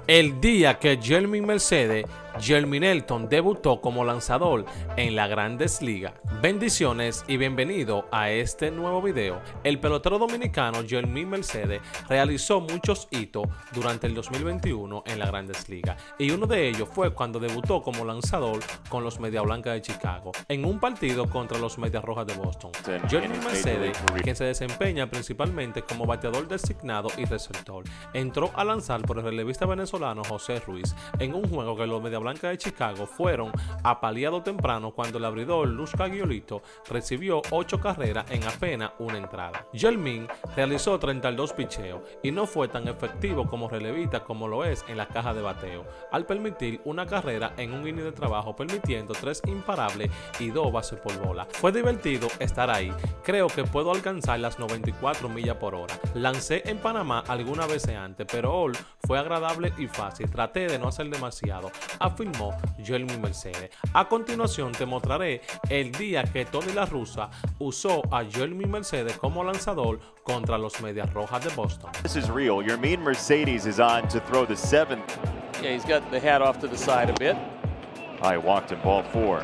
El día que Yermín Mercedes, Yermín Elton debutó como lanzador en las Grandes Ligas. Bendiciones y bienvenido a este nuevo video. El pelotero dominicano Yermín Mercedes realizó muchos hitos durante el 2021 en las Grandes Ligas y uno de ellos fue cuando debutó como lanzador con los Medias Blancas de Chicago en un partido contra los Medias Rojas de Boston. Yermín Mercedes, quien se desempeña principalmente como bateador designado y receptor, entró a lanzar por el relevista venezolano José Ruiz en un juego que los Medias Blancas de Chicago fueron apaleados temprano cuando el abridor Luz Caguiolito recibió 8 carreras en apenas una entrada. Yermín realizó 32 picheos y no fue tan efectivo como relevista como lo es en la caja de bateo, al permitir una carrera en un inning de trabajo, permitiendo 3 imparables y 2 bases por bola. Fue divertido estar ahí, creo que puedo alcanzar las 94 millas por hora. Lancé en Panamá algunas veces antes, pero hoy fue agradable y fácil, traté de no hacer demasiado, afirmó Yermín Mercedes. A continuación te mostraré el día que Tony La Russa usó a Yermín Mercedes como lanzador contra los Medias Rojas de Boston. This is real. Yermín Mercedes is on to throw the 7th. Yeah, he's got the hat off to the side a bit. I walked in ball 4.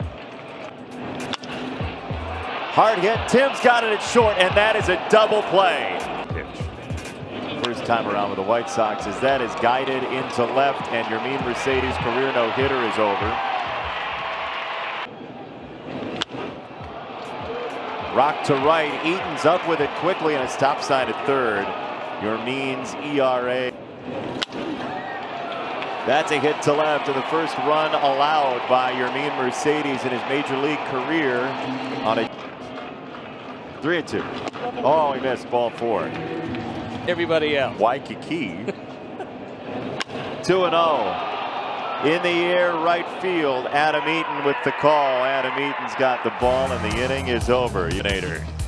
Hard hit. Tim's got it at short, and that is a double play. First time around with the White Sox as that is guided into left, and Yermín Mercedes' career no-hitter is over. Rock to right. Eaton's up with it quickly, and a stop sign at third. Yermín's ERA. That's a hit to left, and the first run allowed by Yermín Mercedes in his major league career on a 3-2. Oh, he missed ball 4. Everybody else. Waikiki. 2-0. In the air, right field. Adam Eaton with the call. Adam Eaton's got the ball, and the inning is over. Nader.